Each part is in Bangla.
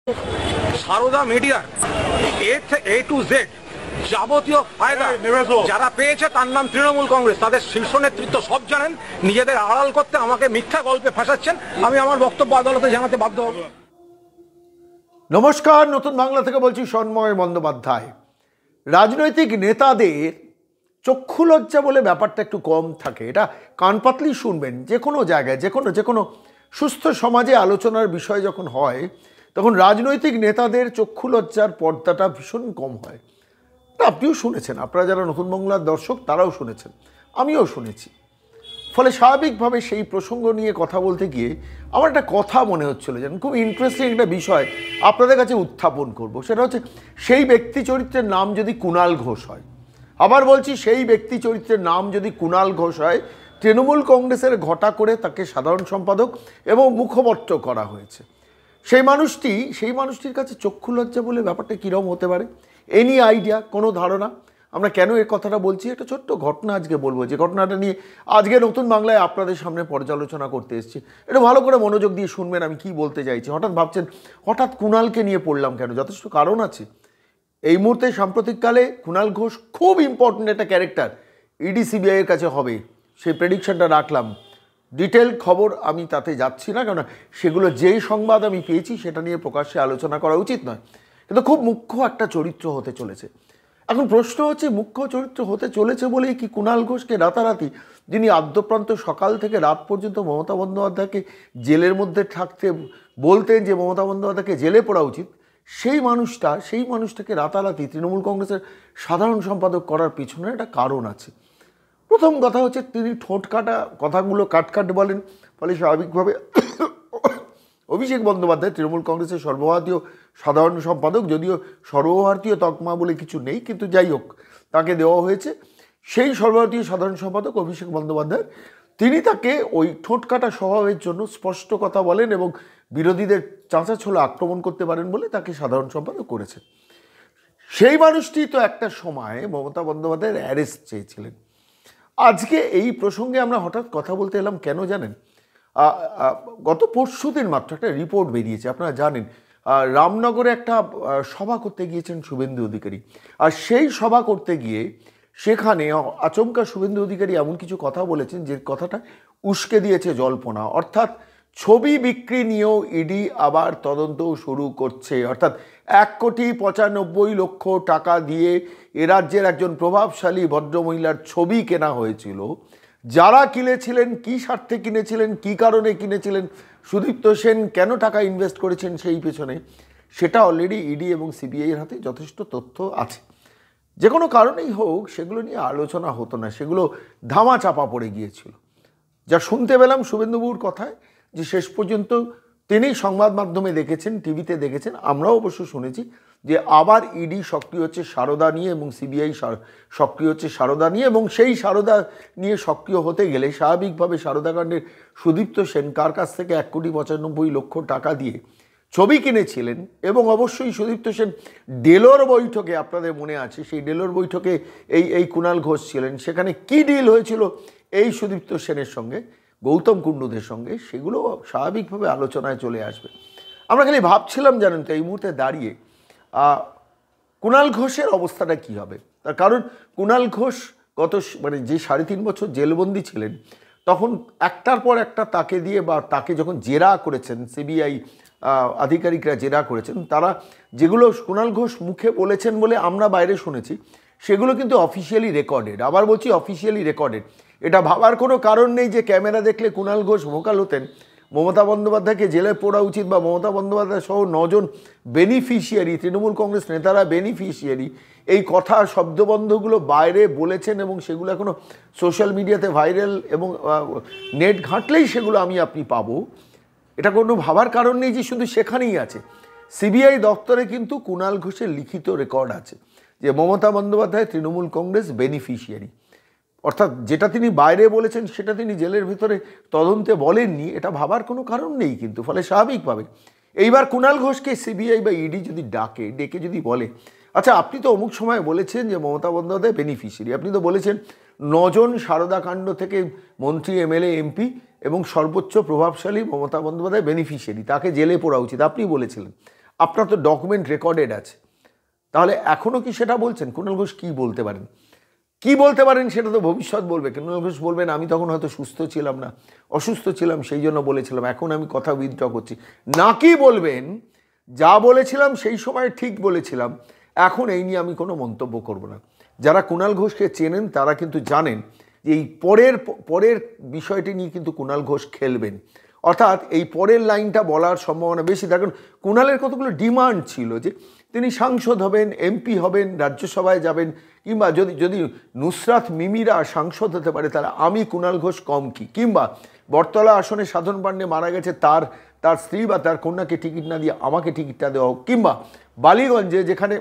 সারদা মিডিয়ার এ টু জেড যাবতীয় ফায়দা যারা পেয়েছে তার নাম তৃণমূল কংগ্রেস। তাদের শীর্ষ নেতৃত্ব সব জানেন। নিজেদের আড়াল করতে আমাকে মিথ্যা গল্পে ফাঁসাচ্ছেন। আমি আমার বক্তব্য আদালতে জানাতে বাধ্য হব। নমস্কার, নতুন বাংলা থেকে বলছি সন্ময় বন্দ্যোপাধ্যায়। রাজনৈতিক নেতাদের চক্ষু লজ্জা বলে ব্যাপারটা একটু কম থাকে, এটা কান পাতলি শুনবেন। যে কোনো জায়গায় যে কোনো সুস্থ সমাজে আলোচনার বিষয় যখন হয় তখন রাজনৈতিক নেতাদের চক্ষু লজ্জার পর্দাটা ভীষণ কম হয়। আপনিও শুনেছেন, আপনারা যারা নতুন বাংলার দর্শক তারাও শুনেছেন, আমিও শুনেছি। ফলে স্বাভাবিকভাবে সেই প্রসঙ্গ নিয়ে কথা বলতে গিয়ে আমার একটা কথা মনে হচ্ছিল, যেন খুব ইন্টারেস্টিং একটা বিষয় আপনাদের কাছে উত্থাপন করব। সেটা হচ্ছে, সেই ব্যক্তি চরিত্রের নাম যদি কুণাল ঘোষ হয়, আবার বলছি সেই ব্যক্তি চরিত্রের নাম যদি কুণাল ঘোষ হয়, তৃণমূল কংগ্রেসের ঘটা করে তাকে সাধারণ সম্পাদক এবং মুখপত্র করা হয়েছে, সেই মানুষটির কাছে চক্ষু লজ্জা বলে ব্যাপারটা কীরকম হতে পারে? এনি আইডিয়া, কোনো ধারণা? আমরা কেন এই কথাটা বলছি, একটা ছোট্ট ঘটনা আজকে বলবো, যে ঘটনাটা নিয়ে আজকে নতুন বাংলায় আপনাদের সামনে পর্যালোচনা করতে এসেছি। এটা ভালো করে মনোযোগ দিয়ে শুনবেন আমি কি বলতে চাইছি। হঠাৎ ভাবছেন হঠাৎ কুণালকে নিয়ে পড়লাম কেন? যথেষ্ট কারণ আছে। এই মুহূর্তে সাম্প্রতিককালে কুণাল ঘোষ খুব ইম্পর্টেন্ট একটা ক্যারেক্টার ইডি সিবিআইয়ের কাছে হবে, সেই প্রেডিকশনটা রাখলাম। ডিটেল খবর আমি তাতে যাচ্ছি না, কারণ সেগুলো যেই সংবাদ আমি পেয়েছি সেটা নিয়ে প্রকাশ্যে আলোচনা করা উচিত নয়, কিন্তু খুব মুখ্য একটা চরিত্র হতে চলেছে। এখন প্রশ্ন হচ্ছে, মুখ্য চরিত্র হতে চলেছে বলেই কি কুণাল ঘোষকে রাতারাতি, যিনি আদ্যপ্রান্ত সকাল থেকে রাত পর্যন্ত মমতা বন্দ্যোপাধ্যায়কে জেলের মধ্যে থাকতে বলতেন যে মমতা বন্দ্যোপাধ্যায়কে জেলে পড়া উচিত, সেই মানুষটাকে রাতারাতি তৃণমূল কংগ্রেসের সাধারণ সম্পাদক করার পিছনে একটা কারণ আছে। প্রথম কথা হচ্ছে, তিনি ঠোঁট কাটা কথাগুলো কাট বলেন, ফলে স্বাভাবিকভাবে অভিষেক বন্দ্যোপাধ্যায় তৃণমূল কংগ্রেসের সর্বভারতীয় সাধারণ সম্পাদক, যদিও সর্বভারতীয় তকমা বলে কিছু নেই, কিন্তু যাই হোক তাকে দেওয়া হয়েছে, সেই সর্বভারতীয় সাধারণ সম্পাদক অভিষেক বন্দ্যোপাধ্যায়, তিনি তাকে ওই ঠোঁট কাটা স্বভাবের জন্য স্পষ্ট কথা বলেন এবং বিরোধীদের চাঁচা ছোলা আক্রমণ করতে পারেন বলে তাকে সাধারণ সম্পাদক করেছে। সেই মানুষটি তো একটা সময় মমতা বন্দ্যোপাধ্যায়ের অ্যারেস্ট চেয়েছিলেন। আজকে এই প্রসঙ্গে আমরা হঠাৎ কথা বলতে এলাম কেন জানেন? গত পরশুদিন মাত্র একটা রিপোর্ট বেরিয়েছে, আপনারা জানেন, রামনগরে একটা সভা করতে গিয়েছেন শুভেন্দু অধিকারী, আর সেই সভা করতে গিয়ে সেখানে আচমকা শুভেন্দু অধিকারী এমন কিছু কথা বলেছেন যে কথাটা উস্কে দিয়েছে জল্পনা। অর্থাৎ ছবি বিক্রি নিয়েও ইডি আবার তদন্ত শুরু করছে। অর্থাৎ 1,95,00,000 টাকা দিয়ে এ রাজ্যের একজন প্রভাবশালী ভদ্রমহিলার ছবি কেনা হয়েছিল। যারা কিনেছিলেন, কী স্বার্থে কিনেছিলেন, কী কারণে কিনেছিলেন, সুদীপ্ত সেন কেন টাকা ইনভেস্ট করেছেন সেই পেছনে, সেটা অলরেডি ইডি এবং সিবিআইয়ের হাতে যথেষ্ট তথ্য আছে। যে কোনো কারণেই হোক সেগুলো নিয়ে আলোচনা হতো না, সেগুলো ধামা চাপা পড়ে গিয়েছিল। যা শুনতে পেলাম শুভেন্দুবাবুর কথায়, যে শেষ পর্যন্ত তিনি সংবাদ মাধ্যমে দেখেছেন, টিভিতে দেখেছেন, আমরাও অবশ্য শুনেছি যে আবার ইডি সক্রিয় হচ্ছে সারদা নিয়ে এবং সিবিআই সক্রিয় হচ্ছে সারদা নিয়ে, এবং সেই সারদা নিয়ে সক্রিয় হতে গেলে স্বাভাবিকভাবে সারদাকাণ্ডের সুদীপ্ত সেন কার কাছ থেকে 1,95,00,000 টাকা দিয়ে ছবি কিনেছিলেন, এবং অবশ্যই সুদীপ্ত সেন ডেলোর বৈঠকে, আপনাদের মনে আছে সেই ডেলোর বৈঠকে এই কুণাল ঘোষ ছিলেন, সেখানে কি ডিল হয়েছিল এই সুদীপ্ত সেনের সঙ্গে, গৌতম কুণ্ডুদের সঙ্গে, সেগুলো স্বাভাবিকভাবে আলোচনায় চলে আসবে। আমরা খালি ভাবছিলাম জানেন তো, এই মুহূর্তে দাঁড়িয়ে কুণাল ঘোষের অবস্থাটা কি হবে। তার কারণ কুণাল ঘোষ যে 3.5 বছর জেলবন্দি ছিলেন, তখন একটার পর একটা তাকে দিয়ে, বা তাকে যখন জেরা করেছেন সিবিআই আধিকারিকরা জেরা করেছেন, তারা যেগুলো কুণাল ঘোষ মুখে বলেছেন বলে আমরা বাইরে শুনেছি, সেগুলো কিন্তু অফিসিয়ালি রেকর্ডেড। আবার বলছি অফিসিয়ালি রেকর্ডেড। এটা ভাবার কোনো কারণ নেই যে ক্যামেরা দেখলে কুণাল ঘোষ ভোকাল হতেন মমতা বন্দ্যোপাধ্যায়কে জেলে পড়া উচিত, বা মমতা বন্দ্যোপাধ্যায় সহ 9 জন বেনিফিশিয়ারি, তৃণমূল কংগ্রেস নেতারা বেনিফিশিয়ারি, এই কথা শব্দবন্ধগুলো বাইরে বলেছেন, এবং সেগুলো এখনও সোশ্যাল মিডিয়াতে ভাইরাল, এবং নেট ঘাঁটলেই সেগুলো আপনি পাবো। এটা কোনো ভাবার কারণ নেই যে শুধু সেখানেই আছে। সিবিআই দপ্তরে কিন্তু কুণাল ঘোষের লিখিত রেকর্ড আছে যে মমতা বন্দ্যোপাধ্যায় তৃণমূল কংগ্রেস বেনিফিশিয়ারি। অর্থাৎ যেটা তিনি বাইরে বলেছেন সেটা তিনি জেলের ভিতরে তদন্তে বলেননি, এটা ভাবার কোনো কারণ নেই কিন্তু। ফলে স্বাভাবিকভাবে এইবার কুণাল ঘোষকে সিবিআই বা ইডি যদি ডেকে যদি বলে, আচ্ছা আপনি তো অমুক সময় বলেছেন যে মমতা বন্দ্যোপাধ্যায় বেনিফিশিয়ারি, আপনি তো বলেছেন 9 জন সারদা কাণ্ড থেকে মন্ত্রী, এমএলএ, এমপি এবং সর্বোচ্চ প্রভাবশালী মমতা বন্দ্যোপাধ্যায় বেনিফিশিয়ারি, তাকে জেলে পড়া উচিত, আপনি বলেছিলেন। আপনার তো ডকুমেন্ট রেকর্ডেড আছে, তাহলে এখনও কি সেটা বলছেন? কুণাল ঘোষ কী বলতে পারেন? কি বলতে পারেন সেটা তো ভবিষ্যৎ বলবে। কুণাল ঘোষ বলবেন আমি তখন হয়তো সুস্থ ছিলাম না, অসুস্থ ছিলাম, সেই জন্য বলেছিলাম, এখন আমি কথা উইথড্র করছি। নাকি বলবেন যা বলেছিলাম সেই সময় ঠিক বলেছিলাম, এখন এই নিয়ে আমি কোনো মন্তব্য করব না। যারা কুণাল ঘোষকে চেনেন তারা কিন্তু জানেন যে এই পরের বিষয়টি নিয়ে কিন্তু কুণাল ঘোষ খেলবেন, অর্থাৎ এই পরের লাইনটা বলার সম্ভাবনা বেশি। দেখুন কুণালের কতগুলো ডিমান্ড ছিল যে তিনি সাংসদ হবেন, এমপি হবেন, রাজ্যসভায় যাবেন, কিংবা যদি নুসরাত মিমিরা সাংসদ হতে পারে তাহলে আমি কুণাল ঘোষ কম কি, কিংবা বটতলা আসনে সাধন পাণ্ডে মারা গেছে, তার স্ত্রী বা তার কন্যাকে টিকিট না দিয়ে আমাকে টিকিটটা দেওয়া হোক, কিংবা বালিগঞ্জে যেখানে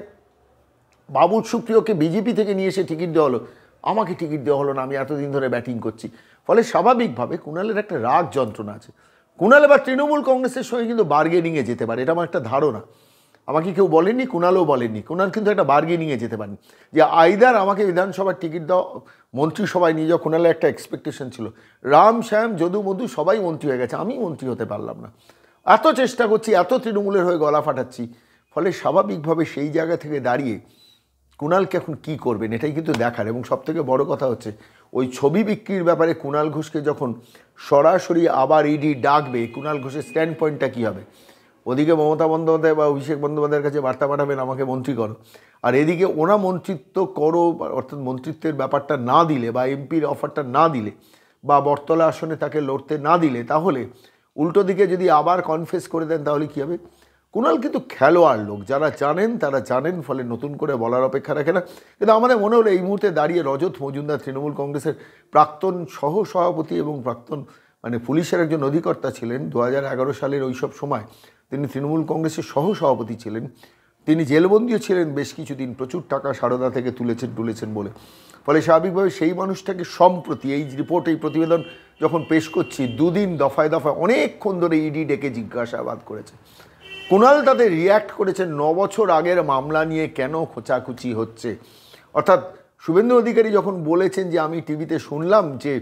বাবুল সুপ্রিয়কে বিজেপি থেকে নিয়ে এসে টিকিট দেওয়া হলো, আমাকে টিকিট দেওয়া হলো না, আমি এতদিন ধরে ব্যাটিং করছি। ফলে স্বাভাবিকভাবে কুণালের একটা রাগ যন্ত্রণা আছে। কুণাল এবার তৃণমূল কংগ্রেসের সঙ্গে কিন্তু বার্গেনিংয়ে যেতে পারে, এটা আমার একটা ধারণা। আমাকে কেউ বলেননি, কুণালও বলেননি, কুণাল কিন্তু একটা বার্গেনিংয়ে যেতে পারেন যে আইদার আমাকে বিধানসভার টিকিট দাও, মন্ত্রিসভায় নিয়ে যাও। কুণালের একটা এক্সপেকটেশন ছিল, রাম শ্যাম যদু মধু সবাই মন্ত্রী হয়ে গেছে, আমি মন্ত্রী হতে পারলাম না, এত চেষ্টা করছি, এত তৃণমূলের হয়ে গলা ফাটাচ্ছি। ফলে স্বাভাবিকভাবে সেই জায়গা থেকে দাঁড়িয়ে কুণালকে এখন কী করবেন এটাই কিন্তু দেখার। এবং সবথেকে বড় কথা হচ্ছে ওই ছবি বিক্রির ব্যাপারে কুণাল ঘোষকে যখন সরাসরি আবার ইডি ডাকবে, কুণাল ঘোষের স্ট্যান্ড পয়েন্টটা কী হবে? ওদিকে মমতা বন্দ্যোপাধ্যায় বা অভিষেক বন্দ্যোপাধ্যায়ের কাছে বার্তা পাঠাবেন আমাকে মন্ত্রী করো, আর এদিকে ওরা মন্ত্রিত্ব করো, অর্থাৎ মন্ত্রিত্বের ব্যাপারটা না দিলে বা এমপির অফারটা না দিলে বা বটতলা আসনে তাকে লড়তে না দিলে, তাহলে উল্টো দিকে যদি আবার কনফেস করে দেন তাহলে কী হবে? কুণাল কিন্তু খেলোয়াড় লোক, যারা জানেন তারা জানেন, ফলে নতুন করে বলার অপেক্ষা রাখে না। কিন্তু আমাদের মনে হলো এই মুহূর্তে দাঁড়িয়ে রজত মজুমদার তৃণমূল কংগ্রেসের প্রাক্তন সহ সভাপতি এবং প্রাক্তন পুলিশের একজন অধিকর্তা ছিলেন 2011 সালের ওইসব সময়, তিনি তৃণমূল কংগ্রেসের সহ সভাপতি ছিলেন, তিনি জেলবন্দিও ছিলেন বেশ কিছুদিন, প্রচুর টাকা সারদা থেকে তুলেছেন বলে। ফলে স্বাভাবিকভাবে সেই মানুষটাকে সম্প্রতি এই রিপোর্ট, এই প্রতিবেদন যখন পেশ করছি, দুদিন দফায় দফায় অনেকক্ষণ ধরে ইডি ডেকে জিজ্ঞাসাবাদ করেছে। কুণাল তাদের রিয়্যাক্ট করেছেন 9 বছর আগের মামলা নিয়ে কেন খোঁচাখুচি হচ্ছে, অর্থাৎ শুভেন্দু অধিকারী যখন বলেছেন যে আমি টিভিতে শুনলাম যে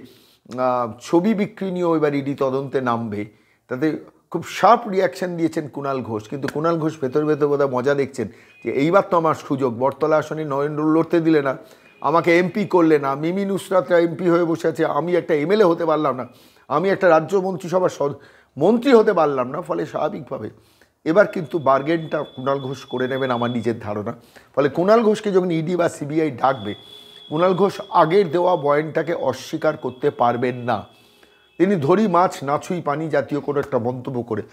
ছবি বিক্রি নিয়েও এবার ইডি তদন্তে নামবে, তাতে খুব শার্প রিয়াকশান দিয়েছেন কুণাল ঘোষ। কিন্তু কুণাল ঘোষ ভেতর বোধহয় মজা দেখছেন যে এইবার তো আমার সুযোগ, বটতলা আসনে নরেন্দ্র লড়তে দিলে না, আমাকে এমপি করলে না, মিমি নুসরাতরা এমপি হয়ে বসে আছে, আমি একটা এমএলএ হতে পারলাম না, আমি একটা রাজ্য মন্ত্রিসভার মন্ত্রী হতে পারলাম না। ফলে স্বাভাবিকভাবে এবার কিন্তু বার্গেনটা কুণাল ঘোষ করে নেবেন আমার নিজের ধারণা। ফলে কুণাল ঘোষকে যখন ইডি বা সিবিআই ডাকবে, কুণাল ঘোষ আগের দেওয়া বয়ানটাকে অস্বীকার করতে পারবেন না। তিনি ধরি মাছ না ছুঁই পানি জাতীয় কোনো একটা মন্তব্য করে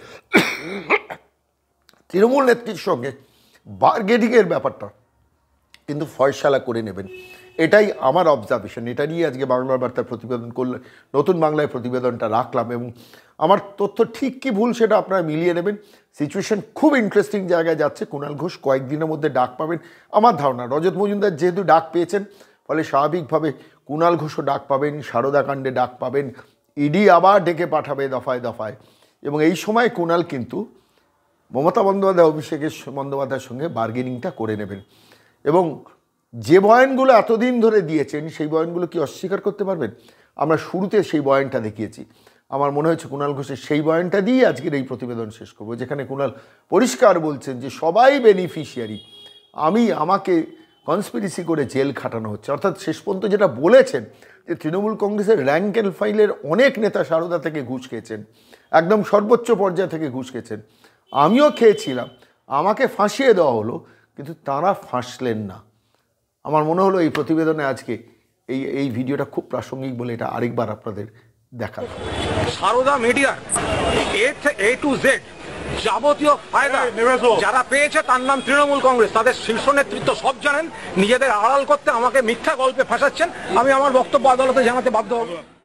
তৃণমূল নেত্রীর সঙ্গে বার্গেনিংয়ের ব্যাপারটা কিন্তু ফয়সালা করে নেবেন, এটাই আমার অবজারভেশন। এটা নিয়ে আজকে বাংলার বার্তার প্রতিবেদন করলে, নতুন বাংলায় প্রতিবেদনটা রাখলাম, এবং আমার তথ্য ঠিক কি ভুল সেটা আপনারা মিলিয়ে নেবেন। সিচুয়েশন খুব ইন্টারেস্টিং জায়গায় যাচ্ছে। কুণাল ঘোষ কয়েকদিনের মধ্যে ডাক পাবেন আমার ধারণা। রজত মজুমদার যেহেতু ডাক পেয়েছেন, ফলে স্বাভাবিকভাবে কুণাল ঘোষও ডাক পাবেন, সারদা কাণ্ডে ডাক পাবেন, ইডি আবার ডেকে পাঠাবে দফায় দফায়। এবং এই সময় কুণাল কিন্তু মমতা বন্দ্যোপাধ্যায়, অভিষেক বন্দ্যোপাধ্যায়ের সঙ্গে বার্গেনিংটা করে নেবেন। এবং যে বয়ানগুলো এতদিন ধরে দিয়েছেন সেই বয়ানগুলো কি অস্বীকার করতে পারবেন? আমরা শুরুতে সেই বয়ানটা দেখিয়েছি। আমার মনে হয়েছে কুণাল ঘোষের সেই বয়ানটা দিয়ে আজকের এই প্রতিবেদন শেষ করব, যেখানে কুণাল পরিষ্কার বলছেন যে সবাই বেনিফিশিয়ারি, আমাকে কনস্পিরেসি করে জেল খাটানো হচ্ছে। অর্থাৎ শেষ পর্যন্ত যেটা বলেছেন যে তৃণমূল কংগ্রেসের র্যাঙ্ক অ্যান্ড ফাইলের অনেক নেতা সারদা থেকে ঘুষ খেয়েছেন, একদম সর্বোচ্চ পর্যায় থেকে ঘুষ খেয়েছেন, আমিও খেয়েছিলাম, আমাকে ফাঁসিয়ে দেওয়া হলো, কিন্তু তারা ফাঁসলেন না। আমার মনে হলো এই প্রতিবেদনে আজকে এই ভিডিওটা খুব প্রাসঙ্গিক বলে এটা আরেকবার আপনাদের দেখা। সারদা মিডিয়ার A to Z যাবতীয় ফায়দা যারা পেয়েছে তার নাম তৃণমূল কংগ্রেস, তাদের শীর্ষ নেতৃত্ব সব জানেন, নিজেদের আড়াল করতে আমাকে মিথ্যা গল্পে ফাঁসাচ্ছেন। আমি আমার বক্তব্য আদালতে জানাতে বাধ্য হব।